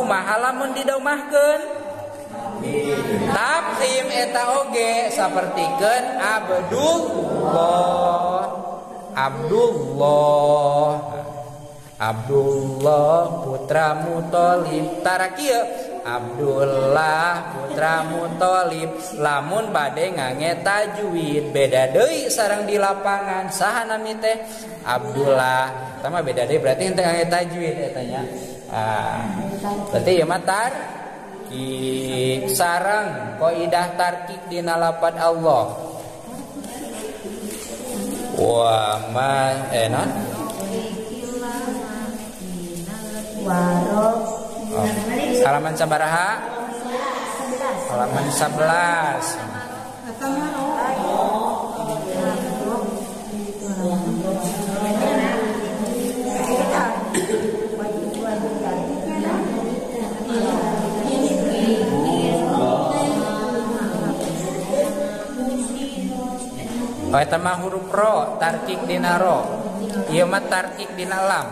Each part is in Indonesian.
kumaha lamun didaumahkeun tafkhim eta oge sapertikeun Abdullah putra Muthalib tara kieu Abdullah putra Muthalib lamun bade ngange tajwid beda deui sareng di lapangan saha nami teh Abdullah tama beda deui berarti henteu ngange tajwid eta nya berarti ieu mah tarkik sareng qaidah tarkik dina lafaz Allah wa ma halaman sabaraha? Halaman 11. Oh eta mah huruf ro, tarkik dina ro. Ieu mah tarkik dina lam.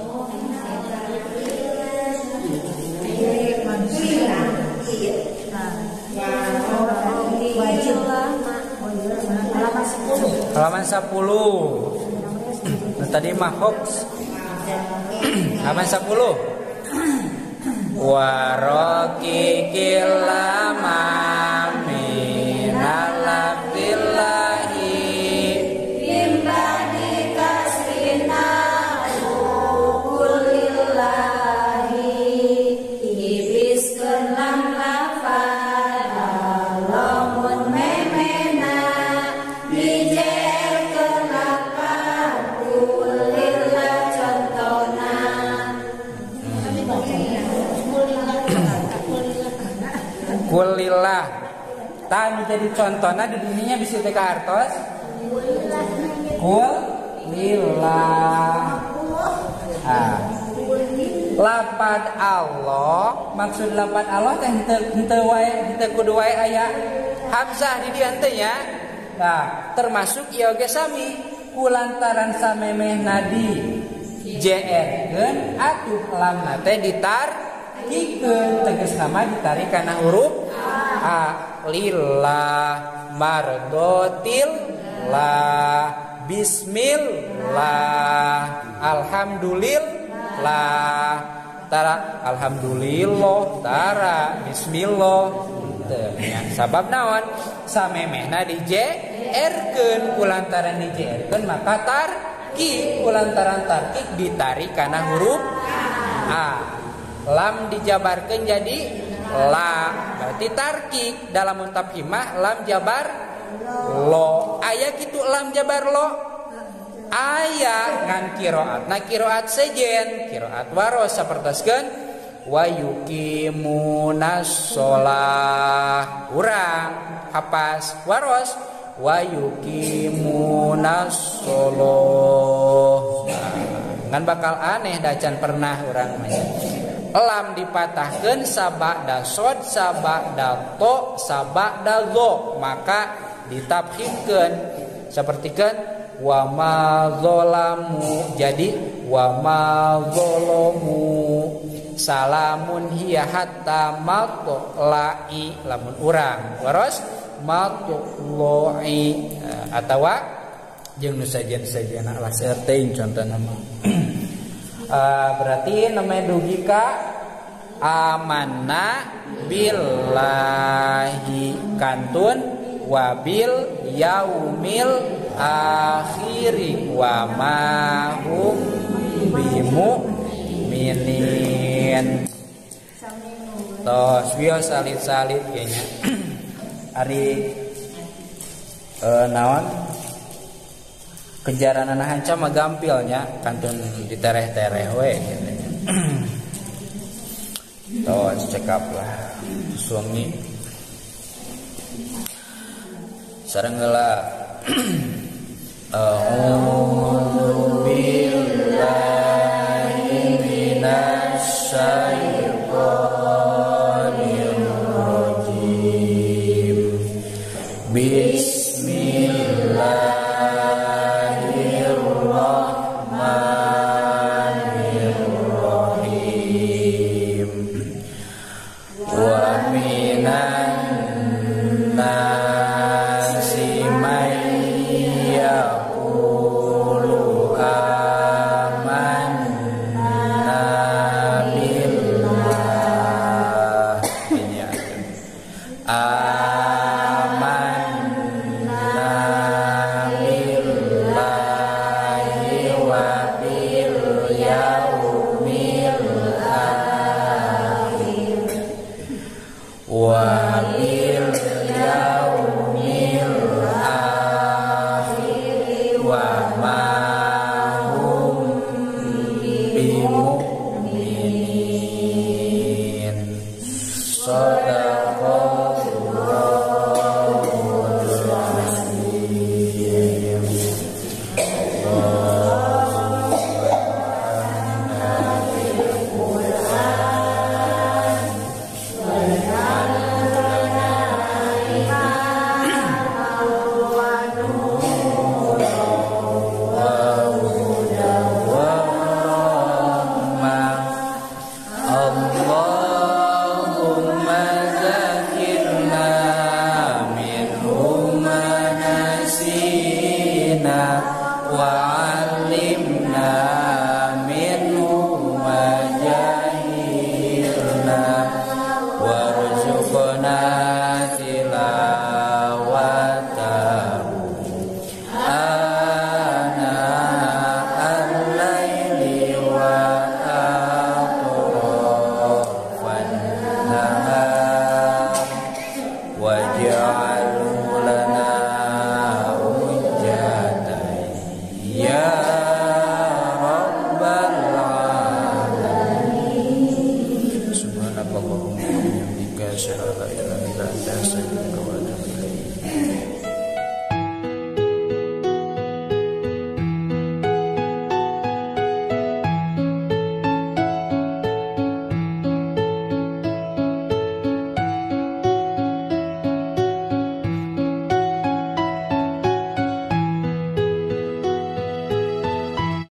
Halaman 10. Nah, tadi mah hoax. Halaman 10. Warakikil lama minal abdillahi imbadi kasrina kulillahi ibiskeun lam lafad alamun memena dijerkeun lafad kulillah contona kulillah tan jadi contohnya di dunianya bisa teka hartos kulillah lapad Allah maksud lapad Allah teh henteu wae henteu kudu wae aya hamzah di dieu teh nya nah termasuk ieu ge sami kulantaran samemehna di jrkeun atuh lamna teh ditarkikeun tegasna mah ditarik kana huruf a lillah mardotil la bismillah alhamdulillah tara alhamdulillah tara bismillah sabab naon samemehna dijerkeun kulantaran dijerkeun maka tarkik kulantaran tarkik ditarik kana huruf a lam dijabarkeun jadi la berarti tarkik dalam muntafhimah lam jabar lo aya kitu lam jabar lo aya ngan qiraat na qiraat sejen qiraat waros sapertoskeun wa yuqimunas shalah urang hafaz waros wa yuqimunas shalah ngan bakal aneh dacan pernah urang mah lam dipatahkeun sabada sod sabada to sabada go maka ditafkhimkeun sapertikeun wa ma zalamu jadi wa ma zalamu salamun hiya hatta matlai lamun urang waros matlai atawa jeung nu sajen-sajena lah teuing contohna mah berarti namanya dugi ka amanna billahi kantun wabil yaumil akhiri wa ma hum bimu'minin tos wio salit-salit kayaknya ari naon kejaran anak hanca mah gampilnya kantun ditereh-tereh we gitu. Tos cekap lah suami sareng heula a'udzu billahi minasy syaithanir rajim bismillah Shadaqallahul azim. Allahumma zakirna minhu manasina wa 'allimna minhu ma jahilna warzuqna tilawatahu ana al-laili wa atrafan nahar waj'alhu lana hujjatan ya rabbal alamin. Subhanakallahumma wa bihamdika asyhadu an la ilaha illa anta astaghfiruka wa atubu